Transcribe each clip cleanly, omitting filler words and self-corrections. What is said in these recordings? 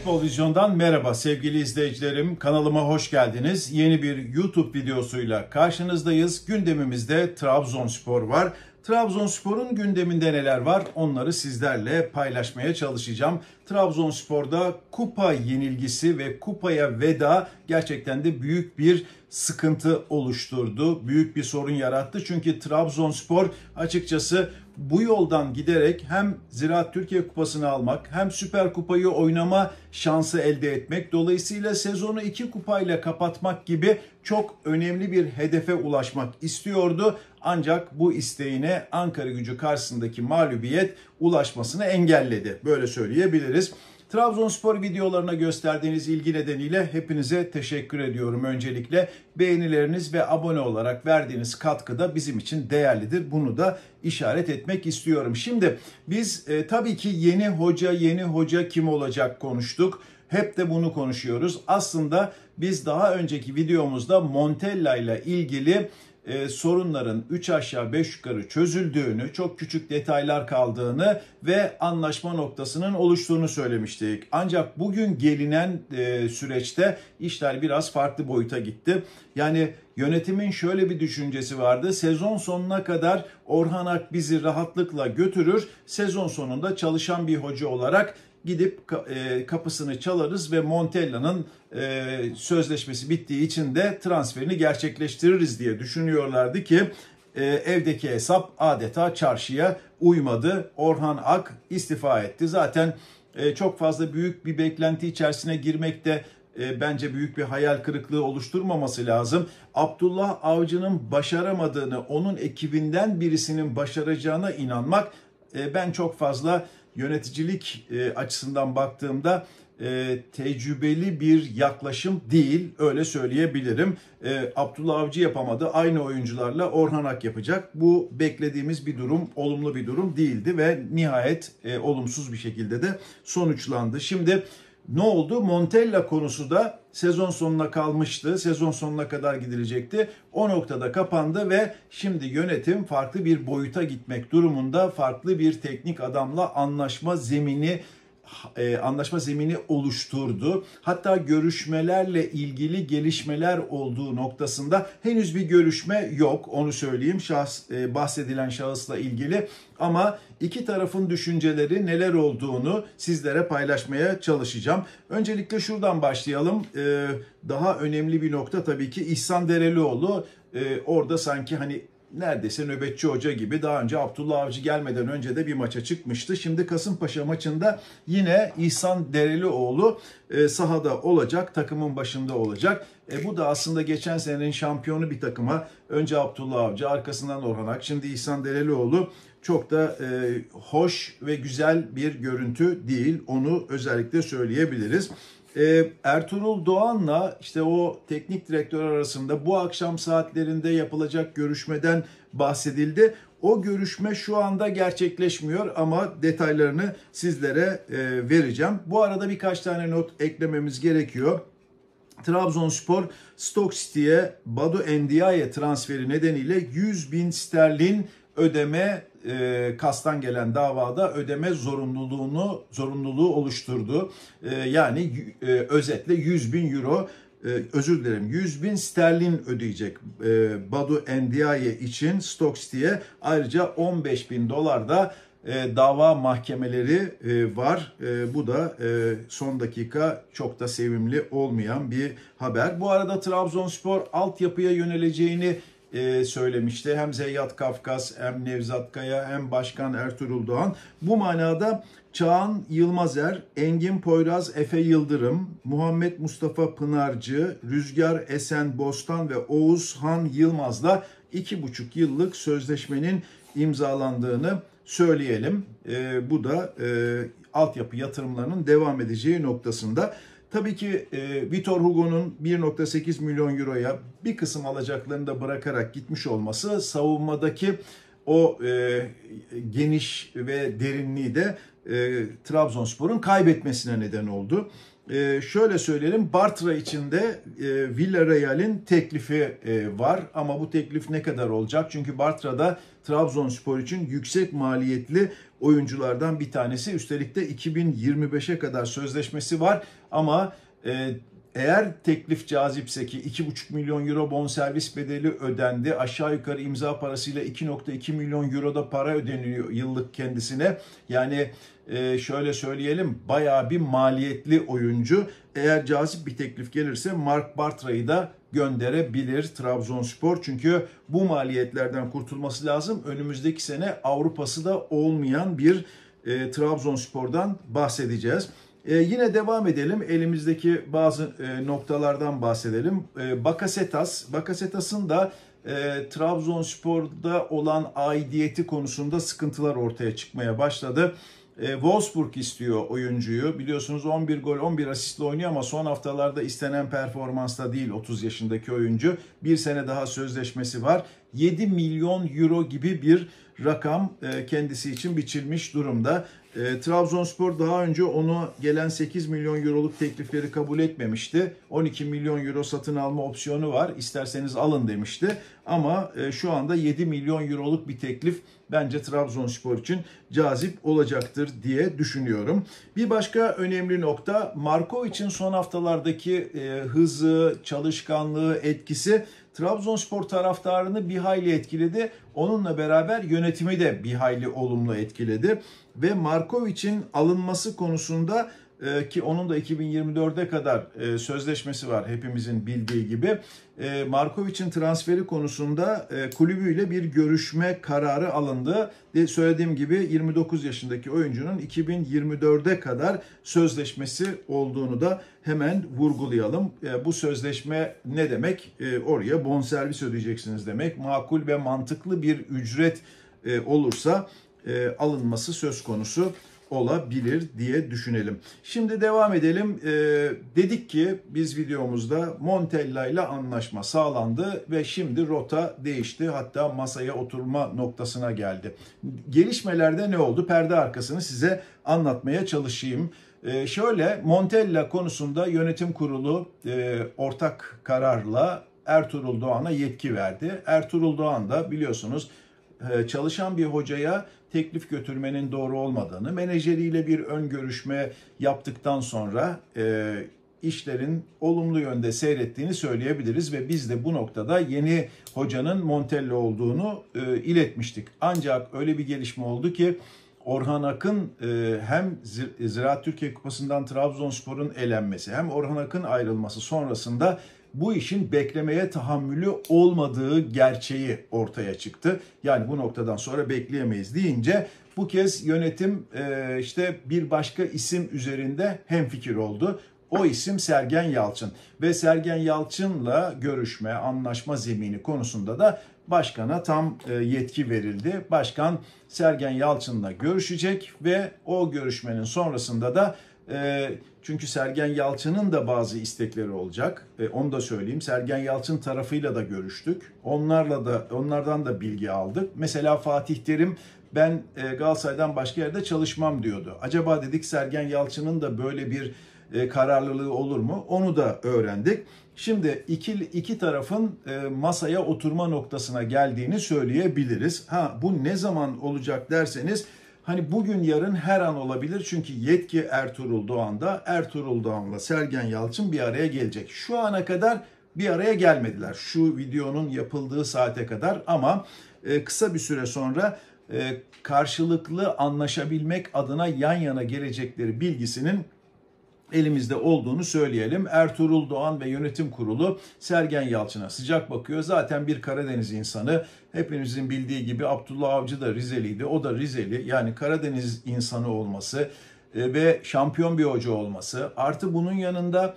Futbol Vizyon'dan merhaba sevgili izleyicilerim. Kanalıma hoş geldiniz. Yeni bir YouTube videosuyla karşınızdayız. Gündemimizde Trabzonspor var. Trabzonspor'un gündeminde neler var onları sizlerle paylaşmaya çalışacağım. Trabzonspor'da kupa yenilgisi ve kupaya veda gerçekten de büyük bir sıkıntı oluşturdu. Büyük bir sorun yarattı. Çünkü Trabzonspor açıkçası bu yoldan giderek hem Ziraat Türkiye Kupası'nı almak hem Süper Kupayı oynama şansı elde etmek, dolayısıyla sezonu 2 kupayla kapatmak gibi çok önemli bir hedefe ulaşmak istiyordu. Ancak bu isteğine Ankaragücü karşısındaki mağlubiyet ulaşmasını engelledi. Böyle söyleyebiliriz. Trabzonspor videolarına gösterdiğiniz ilgi nedeniyle hepinize teşekkür ediyorum öncelikle. Beğenileriniz ve abone olarak verdiğiniz katkı da bizim için değerlidir. Bunu da işaret etmek istiyorum. Şimdi biz tabii ki yeni hoca kim olacak konuştuk. Hep de bunu konuşuyoruz. Aslında biz daha önceki videomuzda Montella ile ilgili sorunların 3 aşağı 5 yukarı çözüldüğünü, çok küçük detaylar kaldığını ve anlaşma noktasının oluştuğunu söylemiştik. Ancak bugün gelinen süreçte işler biraz farklı boyuta gitti. Yani yönetimin şöyle bir düşüncesi vardı. Sezon sonuna kadar Orhan Ak bizi rahatlıkla götürür. Sezon sonunda çalışan bir hoca olarak gidip kapısını çalarız ve Montella'nın sözleşmesi bittiği için de transferini gerçekleştiririz diye düşünüyorlardı ki evdeki hesap adeta çarşıya uymadı. Orhan Ak istifa etti. Zaten çok fazla büyük bir beklenti içerisine girmek de bence büyük bir hayal kırıklığı oluşturmaması lazım. Abdullah Avcı'nın başaramadığını, onun ekibinden birisinin başaracağına inanmak ben çok fazla yöneticilik açısından baktığımda tecrübeli bir yaklaşım değil, öyle söyleyebilirim. Abdullah Avcı yapamadı, aynı oyuncularla Orhan Ak yapacak. Bu beklediğimiz bir durum, olumlu bir durum değildi ve nihayet olumsuz bir şekilde de sonuçlandı. Şimdi ne oldu? Montella konusu da sezon sonuna kalmıştı. Sezon sonuna kadar gidilecekti. O noktada kapandı ve şimdi yönetim farklı bir boyuta gitmek durumunda. Farklı bir teknik adamla anlaşma zemini oluşturdu. Hatta görüşmelerle ilgili gelişmeler olduğu noktasında henüz bir görüşme yok. Onu söyleyeyim, bahsedilen şahısla ilgili. Ama iki tarafın düşünceleri neler olduğunu sizlere paylaşmaya çalışacağım. Öncelikle şuradan başlayalım. Daha önemli bir nokta tabii ki İhsan Derelioğlu. Orada sanki hani neredeyse nöbetçi hoca gibi, daha önce Abdullah Avcı gelmeden önce de bir maça çıkmıştı. Şimdi Kasımpaşa maçında yine İhsan Derelioğlu sahada olacak, takımın başında olacak. Bu da aslında geçen senenin şampiyonu bir takıma önce Abdullah Avcı, arkasından Orhan Ak, şimdi İhsan Derelioğlu çok da hoş ve güzel bir görüntü değil. Onu özellikle söyleyebiliriz. Ertuğrul Doğan'la işte o teknik direktör arasında bu akşam saatlerinde yapılacak görüşmeden bahsedildi. O görüşme şu anda gerçekleşmiyor ama detaylarını sizlere vereceğim. Bu arada birkaç tane not eklememiz gerekiyor. Trabzonspor Stoke City'ye Badu Endiaye transferi nedeniyle 100.000 sterlin ödeme, KAS'tan gelen davada ödeme zorunluluğu oluşturdu. Yani özetle 100.000 euro, 100.000 sterlin ödeyecek Badu Endiaye için Stoke City'ye. Ayrıca $15.000 da dava mahkemeleri var. Bu da son dakika çok da sevimli olmayan bir haber. Bu arada Trabzonspor altyapıya yöneleceğini söylemişti. Hem Zeyyat Kafkas, hem Nevzat Kaya, hem Başkan Ertuğrul Doğan. Bu manada Çağan Yılmazer, Engin Poyraz, Efe Yıldırım, Muhammed Mustafa Pınarcı, Rüzgar Esen Bostan ve Oğuzhan Yılmaz'la 2,5 yıllık sözleşmenin imzalandığını söyleyelim. Bu da altyapı yatırımlarının devam edeceği noktasında. Tabii ki Vitor Hugo'nun 1,8 milyon euroya bir kısım alacaklarını da bırakarak gitmiş olması savunmadaki o geniş ve derinliği de Trabzonspor'un kaybetmesine neden oldu. Şöyle söyleyelim, Bartra için de Villarreal'in teklifi var ama bu teklif ne kadar olacak? Çünkü Bartra'da Trabzonspor için yüksek maliyetli oyunculardan bir tanesi. Üstelik de 2025'e kadar sözleşmesi var ama eğer teklif cazipse ki 2,5 milyon euro bonservis bedeli ödendi. Aşağı yukarı imza parasıyla 2,2 milyon euro da para ödeniyor yıllık kendisine. Yani şöyle söyleyelim, bayağı bir maliyetli oyuncu. Eğer cazip bir teklif gelirse Marc Bartra'yı da gönderebilir Trabzonspor. Çünkü bu maliyetlerden kurtulması lazım. Önümüzdeki sene Avrupa'sı da olmayan bir Trabzonspor'dan bahsedeceğiz. Yine devam edelim. Elimizdeki bazı noktalardan bahsedelim. Bakasetas'ın da Trabzonspor'da olan aidiyeti konusunda sıkıntılar ortaya çıkmaya başladı. Wolfsburg istiyor oyuncuyu. Biliyorsunuz 11 gol 11 asistle oynuyor ama son haftalarda istenen performansta değil 30 yaşındaki oyuncu. Bir sene daha sözleşmesi var. 7 milyon euro gibi bir rakam kendisi için biçilmiş durumda. Trabzonspor daha önce onu gelen 8 milyon euroluk teklifleri kabul etmemişti. 12 milyon euro satın alma opsiyonu var. İsterseniz alın demişti. Ama şu anda 7 milyon euroluk bir teklif bence Trabzonspor için cazip olacaktır diye düşünüyorum. Bir başka önemli nokta, Markovic'in son haftalardaki hızı, çalışkanlığı, etkisi Trabzonspor taraftarını bir hayli etkiledi. Onunla beraber yönetimi de bir hayli olumlu etkiledi. Ve Markovic'in alınması konusunda ki onun da 2024'e kadar sözleşmesi var hepimizin bildiği gibi. Markovic'in transferi konusunda kulübüyle bir görüşme kararı alındı. Söylediğim gibi 29 yaşındaki oyuncunun 2024'e kadar sözleşmesi olduğunu da hemen vurgulayalım. Bu sözleşme ne demek? Oraya bonservis ödeyeceksiniz demek. Makul ve mantıklı bir ücret olursa alınması söz konusu olabilir diye düşünelim. Şimdi devam edelim. Dedik ki biz videomuzda Montella ile anlaşma sağlandı ve şimdi rota değişti. Hatta masaya oturma noktasına geldi. Gelişmelerde ne oldu? Perde arkasını size anlatmaya çalışayım. Şöyle, Montella konusunda yönetim kurulu ortak kararla Ertuğrul Doğan'a yetki verdi. Ertuğrul Doğan da biliyorsunuz çalışan bir hocaya teklif götürmenin doğru olmadığını, menajeriyle bir ön görüşme yaptıktan sonra işlerin olumlu yönde seyrettiğini söyleyebiliriz ve biz de bu noktada yeni hocanın Montella olduğunu iletmiştik. Ancak öyle bir gelişme oldu ki Orhan Akın hem Ziraat Türkiye Kupası'ndan Trabzonspor'un elenmesi hem Orhan Akın ayrılması sonrasında bu işin beklemeye tahammülü olmadığı gerçeği ortaya çıktı. Yani bu noktadan sonra bekleyemeyiz deyince bu kez yönetim işte bir başka isim üzerinde hemfikir oldu. O isim Sergen Yalçın ve Sergen Yalçın'la görüşme, anlaşma zemini konusunda da başkana tam yetki verildi. Başkan Sergen Yalçın'la görüşecek ve o görüşmenin sonrasında da çünkü Sergen Yalçın'ın da bazı istekleri olacak. Onu da söyleyeyim. Sergen Yalçın tarafıyla da görüştük. Onlardan da bilgi aldık. Mesela Fatih Terim ben Galatasaray'dan başka yerde çalışmam diyordu. Acaba dedik Sergen Yalçın'ın da böyle bir kararlılığı olur mu? Onu da öğrendik. Şimdi iki tarafın masaya oturma noktasına geldiğini söyleyebiliriz. Bu ne zaman olacak derseniz hani bugün yarın her an olabilir. Çünkü yetki Ertuğrul Doğan'da. Ertuğrul Doğan'la Sergen Yalçın bir araya gelecek. Şu ana kadar bir araya gelmediler. Şu videonun yapıldığı saate kadar ama kısa bir süre sonra karşılıklı anlaşabilmek adına yan yana gelecekleri bilgisinin elimizde olduğunu söyleyelim. Ertuğrul Doğan ve yönetim kurulu Sergen Yalçın'a sıcak bakıyor. Zaten bir Karadeniz insanı. Hepinizin bildiği gibi Abdullah Avcı da Rizeliydi. O da Rizeli. Yani Karadeniz insanı olması ve şampiyon bir hoca olması. Artı bunun yanında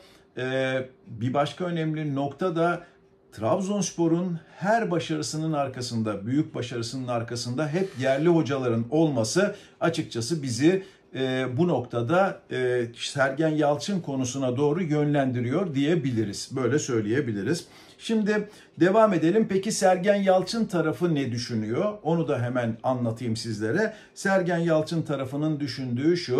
bir başka önemli nokta da Trabzonspor'un her başarısının arkasında, büyük başarısının arkasında hep yerli hocaların olması açıkçası bizi bu noktada Sergen Yalçın konusuna doğru yönlendiriyor diyebiliriz. Böyle söyleyebiliriz. Şimdi devam edelim. Peki Sergen Yalçın tarafı ne düşünüyor? Onu da hemen anlatayım sizlere. Sergen Yalçın tarafının düşündüğü şu.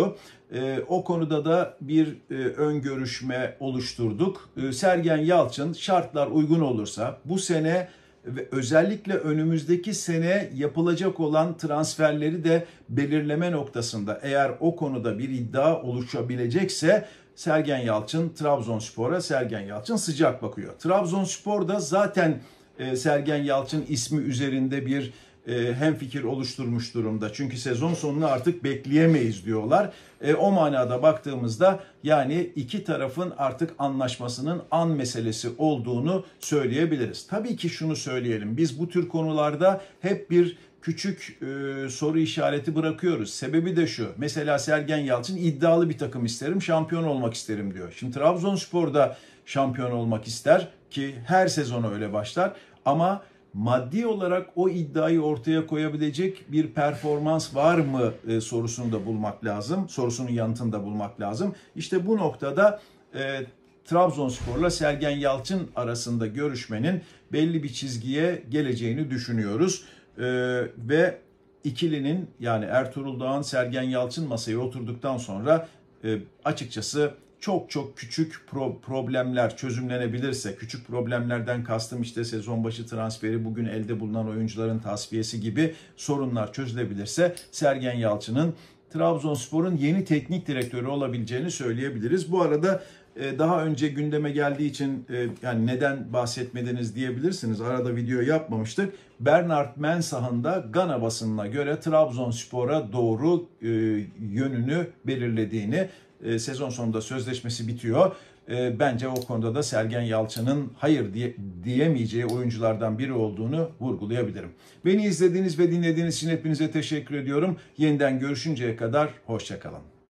O konuda da bir ön görüşme oluşturduk. Sergen Yalçın şartlar uygun olursa bu sene ve özellikle önümüzdeki sene yapılacak olan transferleri de belirleme noktasında eğer o konuda bir iddia oluşabilecekse Sergen Yalçın Trabzonspor'a, Sergen Yalçın sıcak bakıyor. Trabzonspor da zaten Sergen Yalçın ismi üzerinde bir hemfikir oluşturmuş durumda. Çünkü sezon sonunu artık bekleyemeyiz diyorlar. O manada baktığımızda yani iki tarafın artık anlaşmasının an meselesi olduğunu söyleyebiliriz. Tabii ki şunu söyleyelim. Biz bu tür konularda hep bir küçük soru işareti bırakıyoruz. Sebebi de şu. Mesela Sergen Yalçın iddialı bir takım isterim, şampiyon olmak isterim diyor. Şimdi Trabzonspor'da şampiyon olmak ister ki her sezonu öyle başlar ama maddi olarak o iddiayı ortaya koyabilecek bir performans var mı sorusunu da bulmak lazım. Sorusunun yanıtını da bulmak lazım. İşte bu noktada Trabzonspor'la Sergen Yalçın arasında görüşmenin belli bir çizgiye geleceğini düşünüyoruz. Ve ikilinin yani Ertuğrul Doğan, Sergen Yalçın masaya oturduktan sonra açıkçası çok küçük problemler çözümlenebilirse, küçük problemlerden kastım işte sezon başı transferi, bugün elde bulunan oyuncuların tasfiyesi gibi sorunlar çözülebilirse Sergen Yalçın'ın Trabzonspor'un yeni teknik direktörü olabileceğini söyleyebiliriz. Bu arada daha önce gündeme geldiği için yani neden bahsetmediniz diyebilirsiniz. Arada video yapmamıştık. Bernard Mensah'ın da Gana basınına göre Trabzonspor'a doğru yönünü belirlediğini, sezon sonunda sözleşmesi bitiyor. Bence o konuda da Sergen Yalçın'ın hayır diyemeyeceği oyunculardan biri olduğunu vurgulayabilirim. Beni izlediğiniz ve dinlediğiniz için hepinize teşekkür ediyorum. Yeniden görüşünceye kadar hoşça kalın.